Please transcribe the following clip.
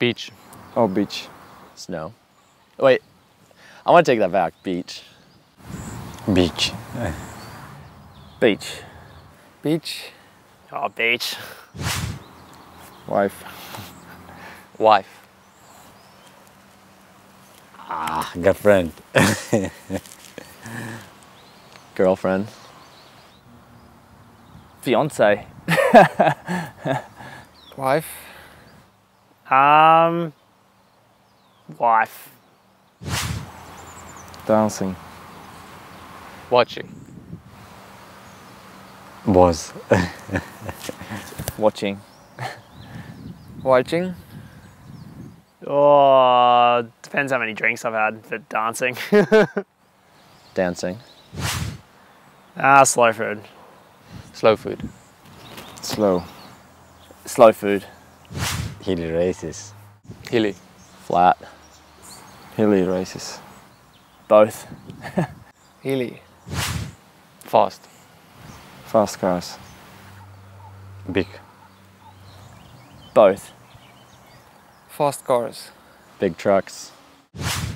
Beach. Oh, beach. Snow. Wait, I want to take that back. Beach. Beach. Beach. Beach. Oh, beach. Wife. Wife. Girlfriend. Girlfriend. Fiance. Wife. Wife. Dancing. Watching. Was. Watching. Watching. Oh, depends how many drinks I've had for dancing. Dancing. Slow food. Slow food. Slow. Slow food. Hilly races. Hilly. Flat. Hilly races. Both. Hilly. Fast. Fast cars. Big. Both. Fast cars. Big trucks.